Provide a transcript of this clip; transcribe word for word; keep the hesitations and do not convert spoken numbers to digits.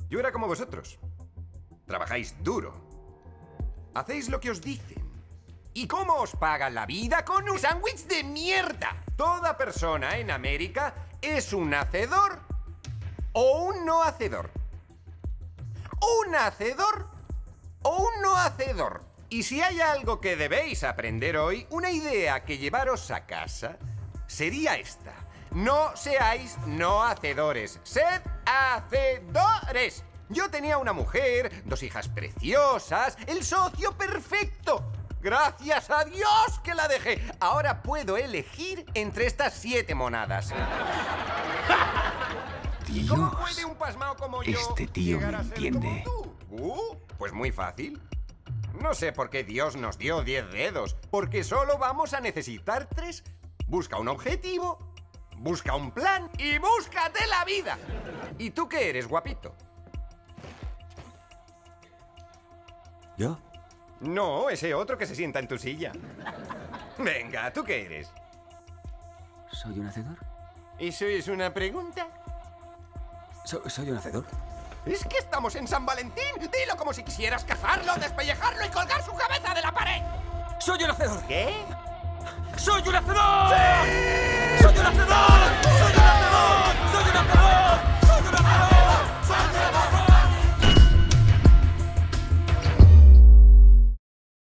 Yo era como vosotros. Trabajáis duro. Hacéis lo que os dicen. ¿Y cómo os pagan la vida? Con un sándwich de mierda. Toda persona en América es un hacedor o un no hacedor. Un hacedor o un no hacedor. Y si hay algo que debéis aprender hoy, una idea que llevaros a casa, sería esta. No seáis no hacedores, sed hacedores. Yo tenía una mujer, dos hijas preciosas, el socio perfecto. Gracias a Dios que la dejé. Ahora puedo elegir entre estas siete monadas. ¿Y cómo puede un pasmao como yo este tío llegar me a ser entiende. como tú? Uh, pues muy fácil. No sé por qué Dios nos dio diez dedos, porque solo vamos a necesitar tres. Busca un objetivo, busca un plan y búscate la vida. ¿Y tú qué eres, guapito? ¿Yo? No, ese otro que se sienta en tu silla. Venga, ¿tú qué eres? ¿Soy un hacedor? ¿Eso es una pregunta? So- ¿Soy un hacedor? Es que estamos en San Valentín. Dilo como si quisieras cazarlo, despellejarlo y colgar su cabeza de la pared. ¡Soy un hacedor! ¿Qué? ¡Soy un hacedor! ¡Sí! ¡Soy un hacedor!